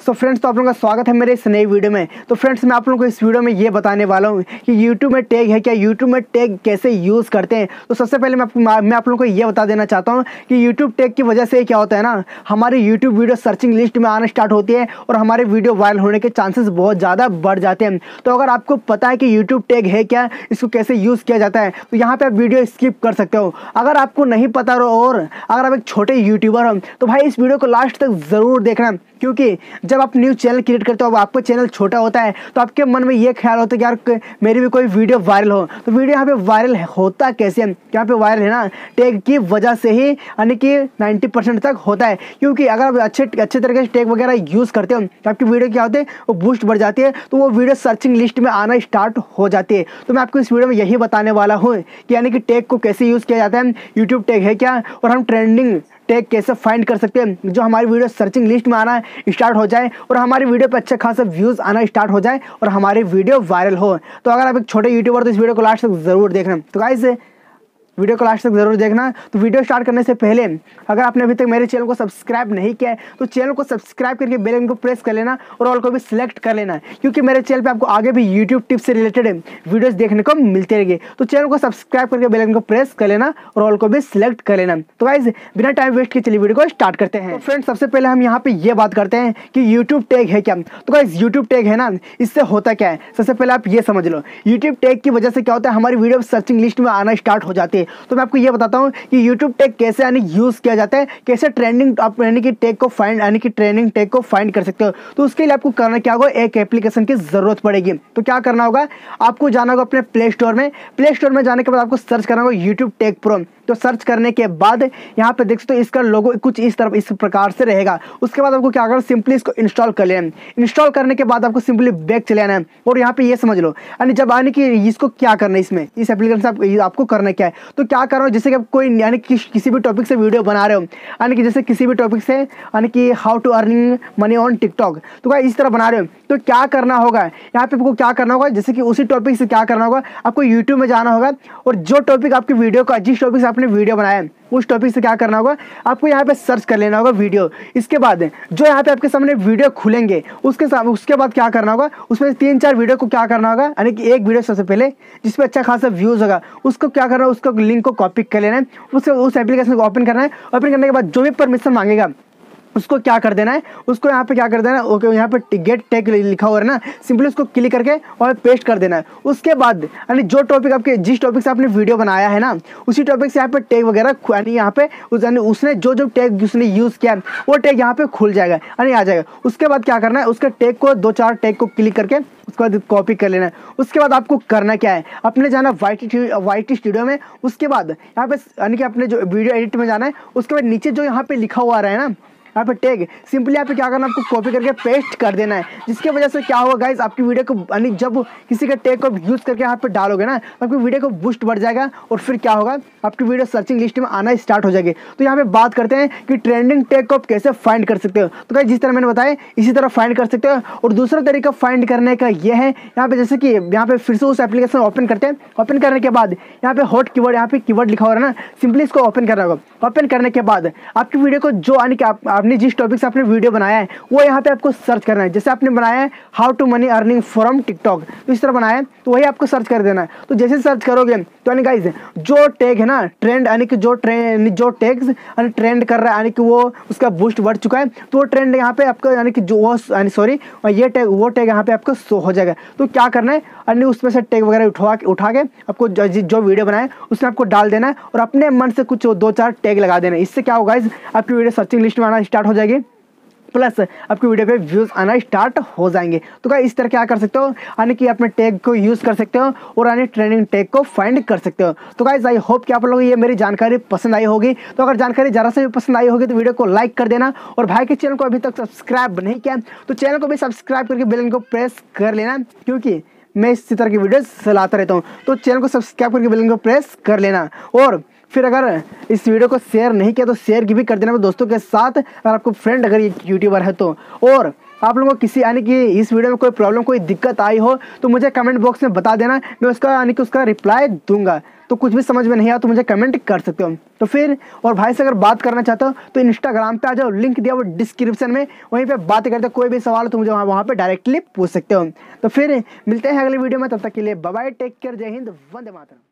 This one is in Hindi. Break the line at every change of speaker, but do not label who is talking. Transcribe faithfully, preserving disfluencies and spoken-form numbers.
सो फ्रेंड्स, तो आप लोगों का स्वागत है मेरे इस नई वीडियो में। तो फ्रेंड्स, मैं आप लोगों को इस वीडियो में ये बताने वाला हूँ कि यूट्यूब में टैग है क्या, यूट्यूब में टैग कैसे यूज़ करते हैं। तो सबसे पहले मैं आपको मैं आप लोगों को ये बता देना चाहता हूँ कि यूट्यूब टैग की वजह से क्या होता है ना, हमारी यूट्यूब वीडियो सर्चिंग लिस्ट में आना स्टार्ट होती है और हमारे वीडियो वायरल होने के चांसेस बहुत ज़्यादा बढ़ जाते हैं। तो अगर आपको पता है कि यूट्यूब टैग है क्या, इसको कैसे यूज़ किया जाता है, तो यहाँ पर आप वीडियो स्किप कर सकते हो। अगर आपको नहीं पता और अगर आप एक छोटे यूट्यूबर हो तो भाई इस वीडियो को लास्ट तक ज़रूर देखना, क्योंकि जब आप न्यू चैनल क्रिएट करते हो, आपका चैनल छोटा होता है तो आपके मन में ये ख्याल होता है कि यार मेरी भी कोई वीडियो वायरल हो। तो वीडियो यहाँ पे वायरल होता कैसे है, यहाँ पे वायरल है ना टैग की वजह से ही, यानी कि नब्बे परसेंट तक होता है। क्योंकि अगर आप अच्छे अच्छे तरीके से टैग वगैरह यूज़ करते हो तो आपकी वीडियो क्या होती है, वो बूस्ट बढ़ जाती है, तो वो वीडियो सर्चिंग लिस्ट में आना स्टार्ट हो जाती है। तो मैं आपको इस वीडियो में यही बताने वाला हूँ कि यानी कि टैग को कैसे यूज़ किया जाता है, यूट्यूब टैग है क्या, और हम ट्रेंडिंग टैग कैसे फाइंड कर सकते हैं जो हमारी वीडियो सर्चिंग लिस्ट में आना स्टार्ट हो जाए और हमारी वीडियो पे अच्छा खासा व्यूज़ आना स्टार्ट हो जाए और हमारी वीडियो वायरल हो। तो अगर आप एक छोटे यूट्यूबर तो इस वीडियो को लास्ट तक ज़रूर देखना। तो गाइस, वीडियो को लास्ट तक जरूर देखना। तो वीडियो स्टार्ट करने से पहले अगर आपने अभी तक मेरे चैनल को सब्सक्राइब नहीं किया है तो चैनल को सब्सक्राइब करके बेल आइकन को प्रेस कर लेना और ऑल को भी सिलेक्ट कर लेना, क्योंकि मेरे चैनल पे आपको आगे भी यूट्यूब टिप्स से रिलेटेड वीडियोस देखने को मिलते रहेंगे। तो चैनल को सब्सक्राइब करके बेल आइकन को प्रेस कर लेना और ऑल को भी सिलेक्ट कर लेना। तो गाइस, बिना टाइम वेस्ट किए चलिए वीडियो को स्टार्ट करते हैं। तो फ्रेंड्स, सबसे पहले हम यहाँ पे ये बात करते हैं कि यूट्यूब टैग है क्या। तो गाइस, यूट्यूब टैग है ना, इससे होता क्या है, सबसे पहले आप ये समझ लो। यूट्यूब टैग की वजह से क्या होता है, हमारी वीडियो सर्चिंग लिस्ट में आना स्टार्ट हो जाती है। तो मैं आपको ये बताता हूं कि YouTube टैग कैसे यानी यूज किया जाता है, कैसे ट्रेंडिंग आप यानी कि टैग को फाइंड यानी कि ट्रेंडिंग टैग को फाइंड कर सकते हो। तो उसके लिए आपको करना क्या होगा, एक एप्लीकेशन की जरूरत पड़ेगी। तो क्या करना होगा, आपको जाना होगा अपने प्ले स्टोर में। प्ले स्टोर में जाने के बाद आपको सर्च करना होगा YouTube टैग प्रो। तो सर्च करने के बाद यहाँ पे देख सकते हो इसका लोगो कुछ इस तरफ इस प्रकार से रहेगा। उसके बाद आपको क्या करना, सिंपली इसको इंस्टॉल कर लेना। इंस्टॉल करने के बाद आपको सिंपली बैक चले आना है और यहाँ पे ये समझ लो यानी जब आने की इसको क्या करना है, इसमें इस एप्लीकेशन से आप, आपको करना क्या है। तो क्या कर रहा हो, जैसे कि आप कोई यानी कि किसी भी टॉपिक से वीडियो बना रहे हो, यानी कि जैसे किसी भी टॉपिक से यानी कि how to earning money on TikTok, तो क्या इस तरह बना रहे हो, तो क्या करना होगा यहाँ पे आपको क्या करना होगा, जैसे कि उसी टॉपिक से क्या करना होगा, आपको यूट्यूब में जाना होगा और जो टॉपिक आपकी वीडियो का जिस टॉपिक से आपने वीडियो बनाया है उस टॉपिक से क्या करना होगा, आपको यहाँ पे सर्च कर लेना होगा वीडियो। इसके बाद जो यहाँ पे आपके सामने वीडियो खुलेंगे उसके सामने उसके बाद क्या करना होगा, उसमें तीन चार वीडियो को क्या करना होगा, यानी कि एक वीडियो सबसे पहले जिसपे अच्छा खासा व्यूज होगा उसको क्या करना है, उसको लिंक को कॉपी कर लेना है, उससे उस एप्लीकेशन को ओपन करना है। ओपन करने के बाद जो भी परमिशन मांगेगा उसको क्या कर देना है, उसको यहाँ पे क्या कर देना है, ओके यहाँ पे गेट टैग लिखा हुआ है ना, सिंपली उसको क्लिक करके और पेस्ट कर देना है। उसके बाद यानी जो टॉपिक आपके जिस टॉपिक से आपने वीडियो बनाया है ना, उसी टॉपिक से यहाँ पे टैग वगैरह यानी यहाँ पे उस यानी उसने जो जो टैग उसने यूज़ किया वो टैग यहाँ पे खुल जाएगा यानी आ जाएगा। उसके बाद क्या करना है, उसके टैग को दो चार टैग को क्लिक करके उसके बाद कॉपी कर लेना है। उसके बाद आपको करना क्या है, अपने जाना वाईटी वाईटी स्टूडियो में। उसके बाद यहाँ पे यानी कि अपने जो वीडियो एडिट में जाना है, उसके बाद नीचे जो यहाँ पे लिखा हुआ रहा है ना यहाँ पे टैग, सिंपली यहाँ पे क्या करना है, आपको कॉपी करके पेस्ट कर देना है। जिसकी वजह से क्या होगा गाइस, आपकी वीडियो को यानी जब किसी के टैग को यूज़ करके यहाँ पे डालोगे ना तो आपकी वीडियो को बूस्ट बढ़ जाएगा और फिर क्या होगा, आपकी वीडियो सर्चिंग लिस्ट में आना स्टार्ट हो जाएगी। तो यहाँ पे बात करते हैं कि ट्रेंडिंग टैग को आप कैसे फाइंड कर सकते हो। तो गाइस, जिस तरह मैंने बताया इसी तरह फाइंड कर सकते हो। और दूसरा तरीका फाइंड करने का यह है, यहाँ पे जैसे कि यहाँ पे फिर से उस एप्लीकेशन ओपन करते हैं। ओपन करने के बाद यहाँ पे हॉट कीवर्ड यहाँ पे कीवर्ड लिखा हुआ है ना, सिंपली इसको ओपन करना होगा। ओपन करने के बाद आपकी वीडियो को जो यानी कि आपने जिस टॉपिक से आपने वीडियो बनाया है वो यहाँ पे आपको सर्च करना है। जैसे आपने बनाया है how to money earning from TikTok, तो इस तरह बनाया है तो वही आपको सर्च कर देना है। तो जैसे सर्च करोगे तो यानी गाइस जो टैग है ना ट्रेंड यानी कि जो ट्रेंड जो टैग्स यानी ट्रेंड कर रहा है यानी कि वो उसका बूस्ट बढ़ चुका है, तो वो ट्रेंड यहाँ पे आपका यानी कि जो वो यानी सॉरी ये टैग वो टैग यहाँ पे आपको शो हो जाएगा। तो क्या करना है, यानी उसमें से टैग वगैरह उठा के उठा के आपको जो, जो वीडियो बनाए उसमें आपको डाल देना है और अपने मन से कुछ दो चार टैग लगा देना है। इससे क्या होगा गाइस, आपकी वीडियो सर्चिंग लिस्ट में आना स्टार्ट हो जाएगी, प्लस आपकी वीडियो पे व्यूज़ आना स्टार्ट हो जाएंगे। तो क्या इस तरह क्या कर सकते हो, यानी कि अपने टैग को यूज़ कर सकते हो और यानी ट्रेंडिंग टैग को फाइंड कर सकते हो। तो गाइस, आई होप कि आप लोगों को ये मेरी जानकारी पसंद आई होगी। तो अगर जानकारी ज़रा से भी पसंद आई होगी तो वीडियो को लाइक कर देना और भाई के चैनल को अभी तक सब्सक्राइब नहीं किया तो चैनल को भी सब्सक्राइब करके बेल आइकन को प्रेस कर लेना, क्योंकि मैं इसी तरह की वीडियो लाता रहता हूँ। तो चैनल को सब्सक्राइब करके बेल आइकन को प्रेस कर लेना और फिर अगर इस वीडियो को शेयर नहीं किया तो शेयर भी कर देना दोस्तों के साथ, अगर आपको फ्रेंड अगर ये यूट्यूबर है तो। और आप लोगों को किसी यानी कि इस वीडियो में कोई प्रॉब्लम कोई दिक्कत आई हो तो मुझे कमेंट बॉक्स में बता देना, मैं उसका यानी कि उसका रिप्लाई दूंगा। तो कुछ भी समझ में नहीं आया तो मुझे कमेंट कर सकते हो। तो फिर और भाई से अगर बात करना चाहते हो तो इंस्टाग्राम पे आ जाओ, लिंक दिया वो डिस्क्रिप्शन में, वहीं पे बात करते हो। कोई भी सवाल हो तो मुझे वहाँ वहाँ पे डायरेक्टली पूछ सकते हो। तो फिर मिलते हैं अगले वीडियो में, तब तक के लिए बाय बाय, टेक केयर, जय हिंद, वंदे मातरम।